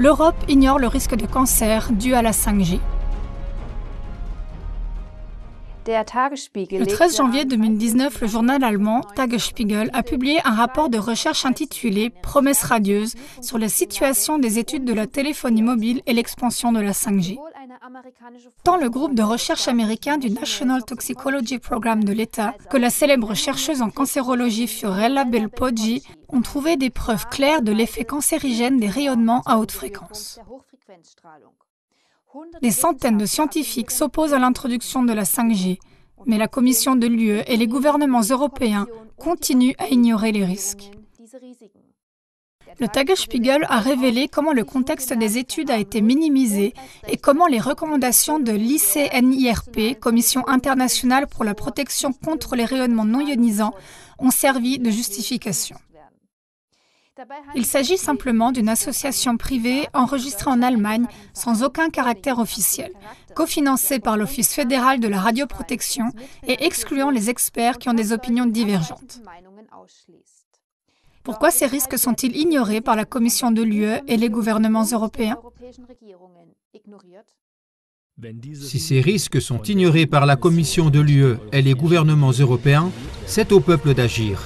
l'Europe ignore le risque de cancer dû à la 5G. Le 13 janvier 2019, le journal allemand Tagesspiegel a publié un rapport de recherche intitulé « Promesses radieuses » sur la situation des études de la téléphonie mobile et l'expansion de la 5G. Tant le groupe de recherche américain du National Toxicology Program de l'État que la célèbre chercheuse en cancérologie Fiorella Bel-Poggi ont trouvé des preuves claires de l'effet cancérigène des rayonnements à haute fréquence. Des centaines de scientifiques s'opposent à l'introduction de la 5G, mais la Commission de l'UE et les gouvernements européens continuent à ignorer les risques. Le Tagesspiegel a révélé comment le contexte des études a été minimisé et comment les recommandations de l'ICNIRP, Commission internationale pour la protection contre les rayonnements non ionisants, ont servi de justification. Il s'agit simplement d'une association privée enregistrée en Allemagne sans aucun caractère officiel, cofinancée par l'Office fédéral de la radioprotection et excluant les experts qui ont des opinions divergentes. Pourquoi ces risques sont-ils ignorés par la Commission de l'UE et les gouvernements européens? Si ces risques sont ignorés par la Commission de l'UE et les gouvernements européens, c'est au peuple d'agir.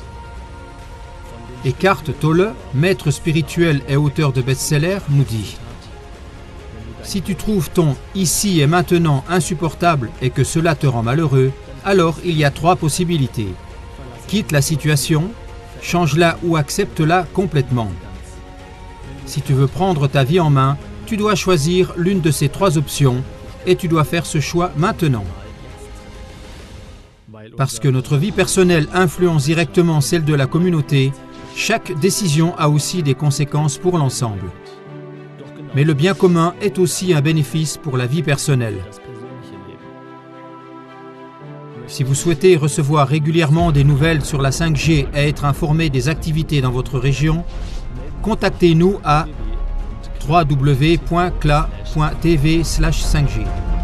Eckhart Tolle, maître spirituel et auteur de best-sellers, nous dit « Si tu trouves ton « ici et maintenant » insupportable et que cela te rend malheureux, alors il y a 3 possibilités. Quitte la situation, change-la ou accepte-la complètement. Si tu veux prendre ta vie en main, tu dois choisir l'une de ces 3 options et tu dois faire ce choix maintenant. Parce que notre vie personnelle influence directement celle de la communauté, chaque décision a aussi des conséquences pour l'ensemble. Mais le bien commun est aussi un bénéfice pour la vie personnelle. Si vous souhaitez recevoir régulièrement des nouvelles sur la 5G et être informé des activités dans votre région, contactez-nous à www.cla.tv/5G.